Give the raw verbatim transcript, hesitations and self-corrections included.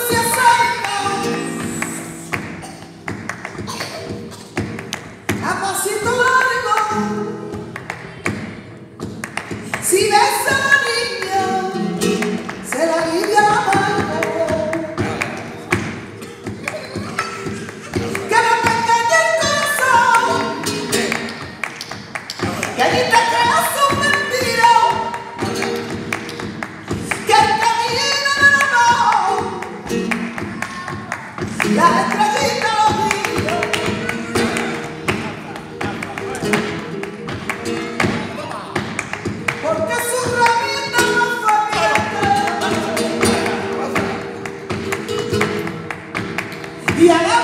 se acerca a pasito largo. Si ves a la niña, se la alivia la mano. Que no te engañe el corazón, que ni te creas un mentira, que el camino del amor, la estrellita lo brilla. Porque su ramita no fue miente y a la